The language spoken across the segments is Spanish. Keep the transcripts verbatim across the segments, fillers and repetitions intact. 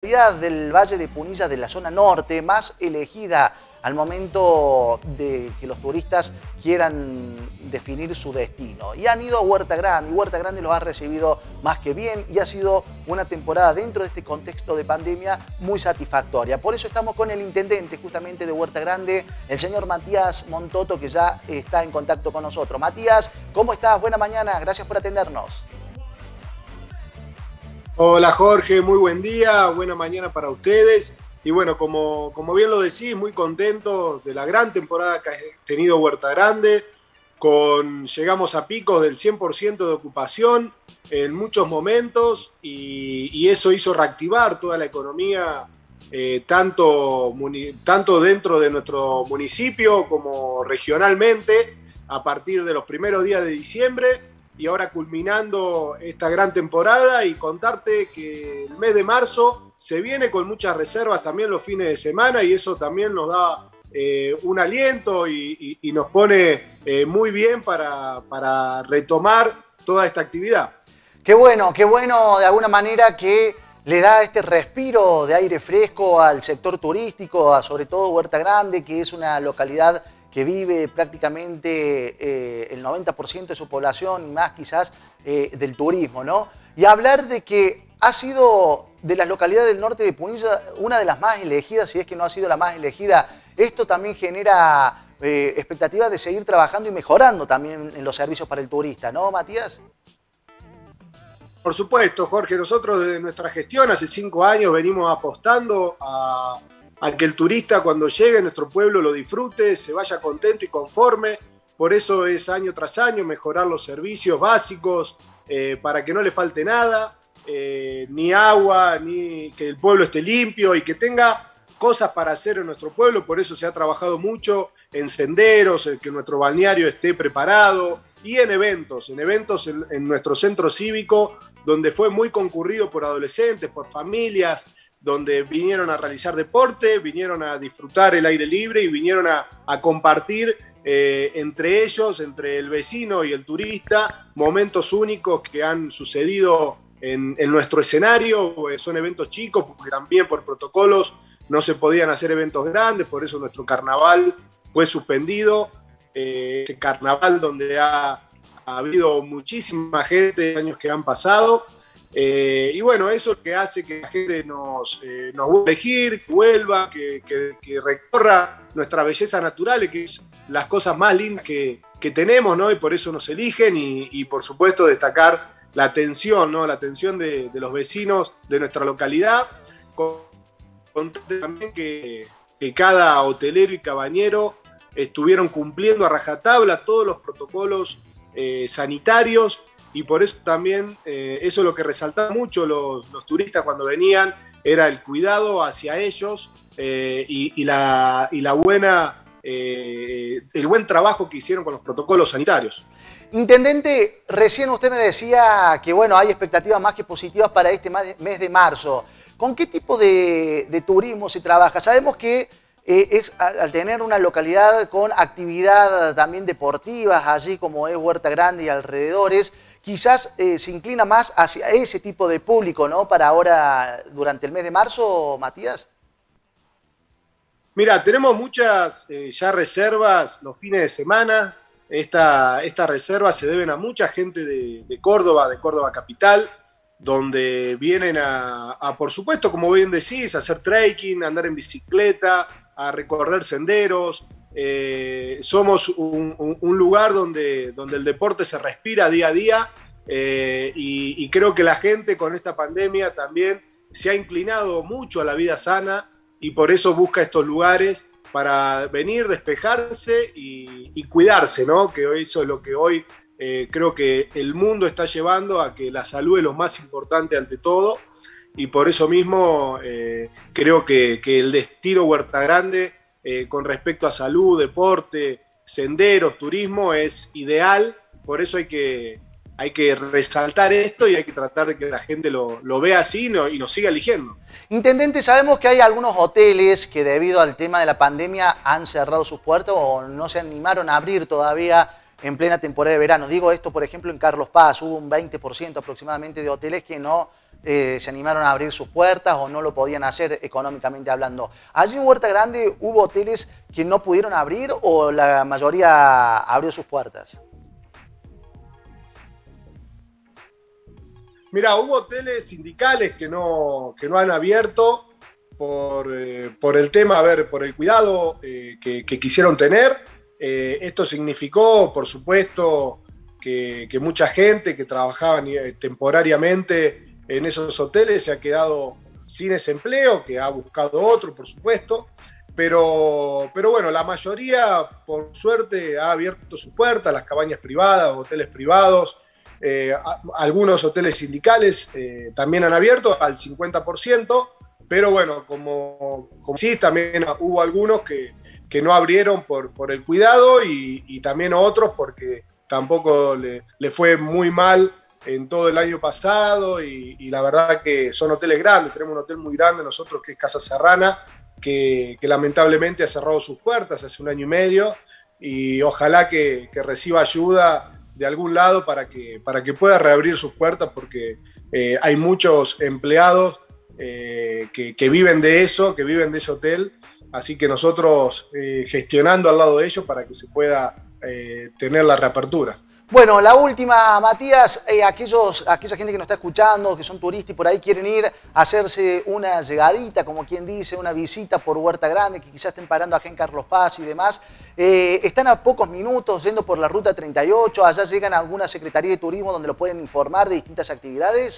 del Valle de Punilla, de la zona norte, más elegida al momento de que los turistas quieran definir su destino. Y han ido a Huerta Grande, y Huerta Grande los ha recibido más que bien, y ha sido una temporada dentro de este contexto de pandemia muy satisfactoria. Por eso estamos con el intendente justamente de Huerta Grande, el señor Matías Montoto, que ya está en contacto con nosotros. Matías, ¿cómo estás? Buena mañana, gracias por atendernos. Hola Jorge, muy buen día, buena mañana para ustedes. Y bueno, como, como bien lo decís, muy contentos de la gran temporada que ha tenido Huerta Grande. Con, llegamos a picos del cien por ciento de ocupación en muchos momentos y, y eso hizo reactivar toda la economía, eh, tanto, muni, tanto dentro de nuestro municipio como regionalmente, a partir de los primeros días de diciembre. Y ahora culminando esta gran temporada, y contarte que el mes de marzo se viene con muchas reservas también los fines de semana, y eso también nos da eh, un aliento y, y, y nos pone eh, muy bien para, para retomar toda esta actividad. Qué bueno, qué bueno de alguna manera que le da este respiro de aire fresco al sector turístico, a sobre todo Huerta Grande, que es una localidad que vive prácticamente eh, el noventa por ciento de su población y más quizás eh, del turismo, ¿no? Y hablar de que ha sido de las localidades del norte de Punilla una de las más elegidas, si es que no ha sido la más elegida, esto también genera eh, expectativas de seguir trabajando y mejorando también en los servicios para el turista, ¿no, Matías? Por supuesto, Jorge, nosotros desde nuestra gestión hace cinco años venimos apostando a... a que el turista cuando llegue a nuestro pueblo lo disfrute, se vaya contento y conforme. Por eso es año tras año mejorar los servicios básicos eh, para que no le falte nada, eh, ni agua, ni que el pueblo esté limpio y que tenga cosas para hacer en nuestro pueblo. Por eso se ha trabajado mucho en senderos, en que nuestro balneario esté preparado, y en eventos, en eventos en, en nuestro centro cívico, donde fue muy concurrido por adolescentes, por familias, donde vinieron a realizar deporte, vinieron a disfrutar el aire libre y vinieron a, a compartir eh, entre ellos, entre el vecino y el turista, momentos únicos que han sucedido en, en nuestro escenario. Son eventos chicos, porque también por protocolos no se podían hacer eventos grandes, por eso nuestro carnaval fue suspendido. Eh, este carnaval donde ha, ha habido muchísima gente en años que han pasado. Eh, y bueno, eso es lo que hace que la gente nos, eh, nos vuelva a elegir, que vuelva, que, que, que recorra nuestra belleza natural, que es las cosas más lindas que, que tenemos, ¿no? Y por eso nos eligen, y, y por supuesto destacar la atención, ¿no? La atención de, de los vecinos de nuestra localidad. Contate también que, que cada hotelero y cabañero estuvieron cumpliendo a rajatabla todos los protocolos eh, sanitarios. Y por eso también, eh, eso es lo que resaltaba mucho los, los turistas cuando venían, era el cuidado hacia ellos eh, y, y, la, y la buena, eh, el buen trabajo que hicieron con los protocolos sanitarios. Intendente, recién usted me decía que bueno, hay expectativas más que positivas para este mes de marzo. ¿Con qué tipo de, de turismo se trabaja? Sabemos que eh, es, al tener una localidad con actividad también deportivas, allí como es Huerta Grande y alrededores, quizás eh, se inclina más hacia ese tipo de público, ¿no? Para ahora, durante el mes de marzo, Matías. Mira, tenemos muchas eh, ya reservas los fines de semana. Esta, estas reservas se deben a mucha gente de, de Córdoba, de Córdoba capital, donde vienen a, a, por supuesto, como bien decís, a hacer trekking, a andar en bicicleta, a recorrer senderos. Eh, somos un, un, un lugar donde, donde el deporte se respira día a día, eh, y, y creo que la gente con esta pandemia también se ha inclinado mucho a la vida sana, y por eso busca estos lugares para venir, despejarse y, y cuidarse, ¿no? Que eso es lo que hoy eh, creo que el mundo está llevando, a que la salud es lo más importante ante todo, y por eso mismo eh, creo que, que el destino Huerta Grande, Eh, con respecto a salud, deporte, senderos, turismo, es ideal. Por eso hay que, hay que resaltar esto y hay que tratar de que la gente lo, lo vea así, no, y nos siga eligiendo. Intendente, sabemos que hay algunos hoteles que debido al tema de la pandemia han cerrado sus puertas o no se animaron a abrir todavía en plena temporada de verano. Digo esto, por ejemplo, en Carlos Paz, hubo un veinte por ciento aproximadamente de hoteles que no eh, se animaron a abrir sus puertas o no lo podían hacer económicamente hablando. ¿Allí en Huerta Grande hubo hoteles que no pudieron abrir o la mayoría abrió sus puertas? Mira, hubo hoteles sindicales que no, que no han abierto por, eh, por el tema, a ver, por el cuidado eh, que, que quisieron tener. Eh, esto significó, por supuesto, que, que mucha gente que trabajaba temporariamente en esos hoteles se ha quedado sin ese empleo, que ha buscado otro, por supuesto. Pero, pero bueno, la mayoría, por suerte, ha abierto sus puertas, las cabañas privadas, hoteles privados. Eh, a, algunos hoteles sindicales eh, también han abierto al cincuenta por ciento, pero bueno, como, como sí, también hubo algunos que, que no abrieron por, por el cuidado y, y también otros porque tampoco le, le fue muy mal en todo el año pasado y, y la verdad que son hoteles grandes. Tenemos un hotel muy grande nosotros que es Casa Serrana, que, que lamentablemente ha cerrado sus puertas hace un año y medio y ojalá que, que reciba ayuda de algún lado para que, para que pueda reabrir sus puertas porque eh, hay muchos empleados eh, que, que viven de eso, que viven de ese hotel, así que nosotros eh, gestionando al lado de ellos para que se pueda eh, tener la reapertura. Bueno, la última, Matías, eh, aquellos, aquella gente que nos está escuchando, que son turistas y por ahí quieren ir a hacerse una llegadita, como quien dice, una visita por Huerta Grande, que quizás estén parando acá en Carlos Paz y demás, eh, están a pocos minutos yendo por la ruta treinta y ocho, allá llegan a alguna Secretaría de Turismo donde lo pueden informar de distintas actividades.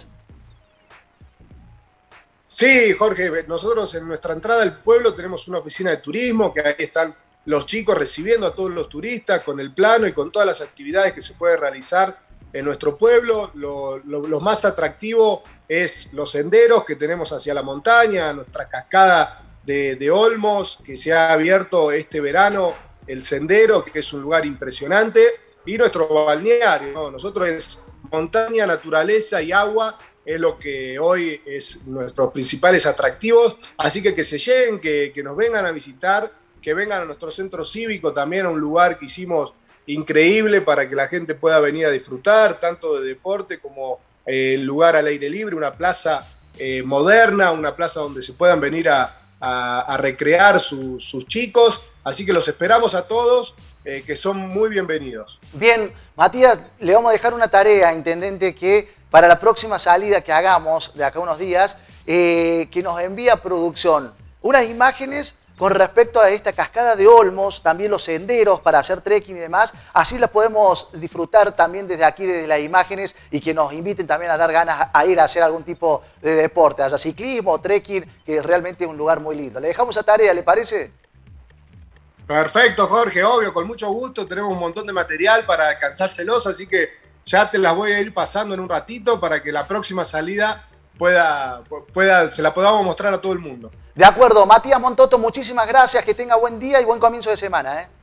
Sí, Jorge, nosotros en nuestra entrada al pueblo tenemos una oficina de turismo, que ahí están los chicos recibiendo a todos los turistas con el plano y con todas las actividades que se puede realizar en nuestro pueblo. Lo, lo, lo más atractivo es los senderos que tenemos hacia la montaña, nuestra cascada de, de Olmos, que se ha abierto este verano, el sendero, que es un lugar impresionante, y nuestro balneario, ¿no? Nosotros es montaña, naturaleza y agua, es lo que hoy es nuestros principales atractivos, así que que se lleguen, que, que nos vengan a visitar, que vengan a nuestro centro cívico también, a un lugar que hicimos increíble para que la gente pueda venir a disfrutar, tanto de deporte como eh, el lugar al aire libre, una plaza eh, moderna, una plaza donde se puedan venir a, a, a recrear su, sus chicos, así que los esperamos a todos, eh, que son muy bienvenidos. Bien, Matías, le vamos a dejar una tarea, intendente, que para la próxima salida que hagamos de acá a unos días, eh, que nos envíe a producción unas imágenes con respecto a esta cascada de Olmos, también los senderos para hacer trekking y demás, así las podemos disfrutar también desde aquí, desde las imágenes, y que nos inviten también a dar ganas a ir a hacer algún tipo de deporte, haya ciclismo, trekking, que realmente es un lugar muy lindo. Le dejamos esa tarea, ¿le parece? Perfecto, Jorge, obvio, con mucho gusto, tenemos un montón de material para alcanzárselos, así que ya te las voy a ir pasando en un ratito para que la próxima salida pueda, pueda, se la podamos mostrar a todo el mundo. De acuerdo, Matías Montoto, muchísimas gracias, que tenga buen día y buen comienzo de semana. ¿eh?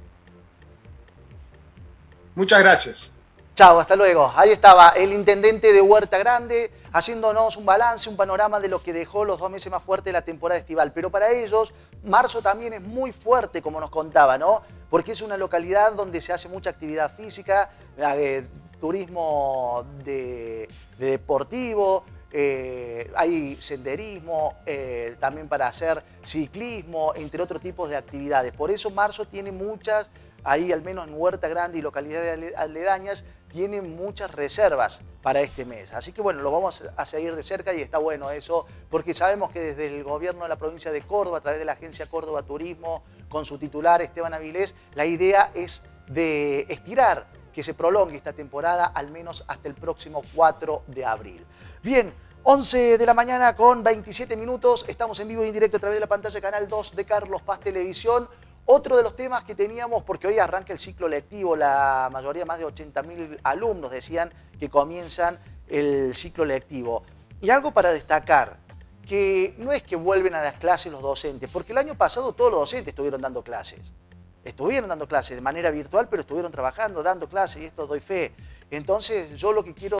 Muchas gracias. Chao, hasta luego. Ahí estaba el intendente de Huerta Grande haciéndonos un balance, un panorama de lo que dejó los dos meses más fuertes de la temporada estival. Pero para ellos, marzo también es muy fuerte, como nos contaba, ¿no? Porque es una localidad donde se hace mucha actividad física, eh, turismo de, de deportivo, Eh, hay senderismo, eh, también para hacer ciclismo, entre otros tipos de actividades. Por eso marzo tiene muchas, ahí al menos en Huerta Grande y localidades aledañas, tiene muchas reservas para este mes. Así que bueno, lo vamos a seguir de cerca y está bueno eso, porque sabemos que desde el gobierno de la provincia de Córdoba, a través de la agencia Córdoba Turismo, con su titular Esteban Avilés, la idea es de estirar, que se prolongue esta temporada al menos hasta el próximo cuatro de abril. Bien, once de la mañana con veintisiete minutos, estamos en vivo y en directo a través de la pantalla Canal dos de Carlos Paz Televisión. Otro de los temas que teníamos, porque hoy arranca el ciclo lectivo, la mayoría, más de ochenta mil alumnos decían que comienzan el ciclo lectivo. Y algo para destacar, que no es que vuelven a las clases los docentes, porque el año pasado todos los docentes estuvieron dando clases. Estuvieron dando clases de manera virtual, pero estuvieron trabajando, dando clases, y esto doy fe. Entonces, yo lo que quiero